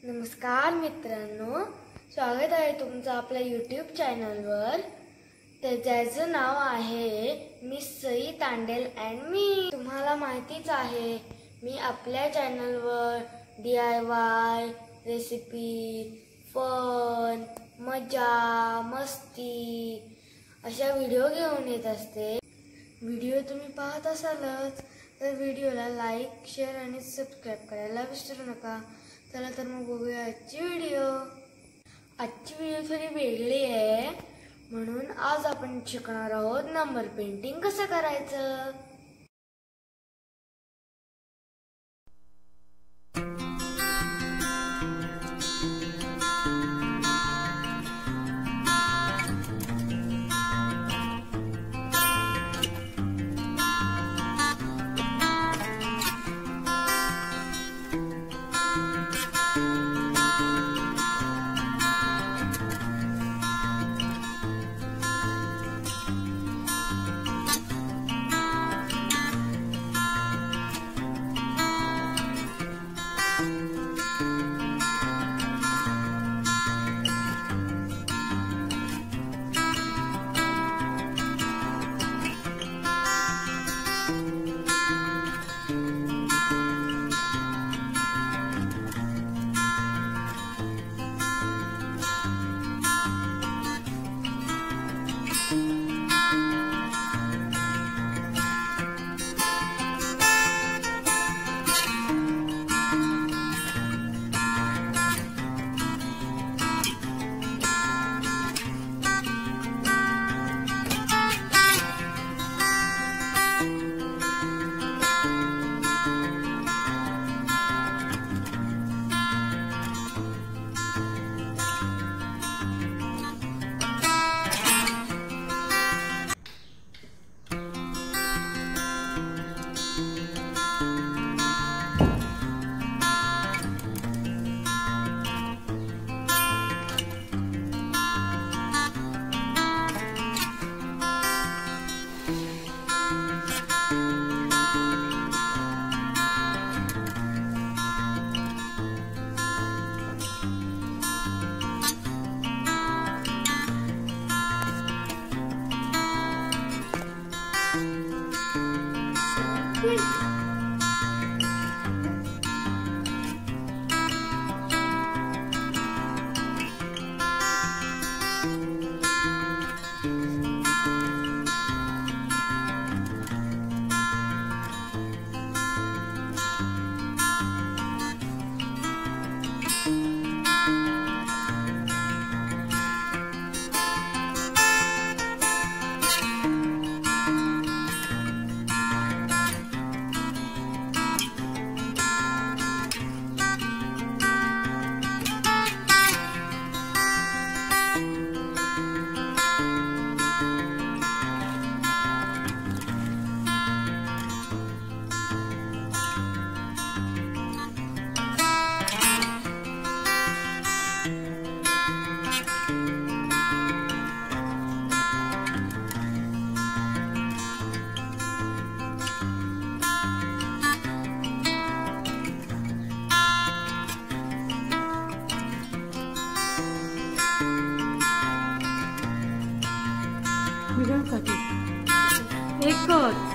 नमस्कार मित्रांनो, स्वागत आहे तुमचं आपल्या यूट्यूब चॅनलवर। त्याचं नाव आहे मिस सई तांडेल अँड मी। तुम्हाला माहितीच आहे, मी आपल्या चॅनलवर DIY रेसिपी, फन, मजा, मस्ती अशा व्हिडिओ घेऊन येत असते। व्हिडिओ तुम्ही पाहत असालच तर व्हिडिओला लाईक, शेअर आणि सबस्क्राइब करायला विसरू नका। चला तर मग बघूया आजची व्हिडिओ। आजची व्हिडिओ थोडी वेगळी आहे, म्हणून आज आपण शिकणार आहोत नंबर पेंटिंग कसं करायचं। एक कर